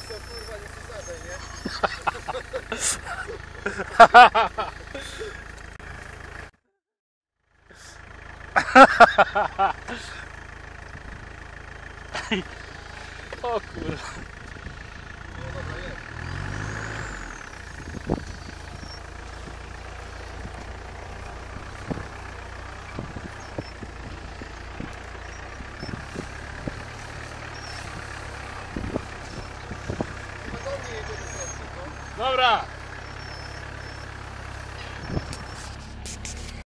to kurwa nie przesadzaj, nie? O kurwa. No dobra, jest. Dobra.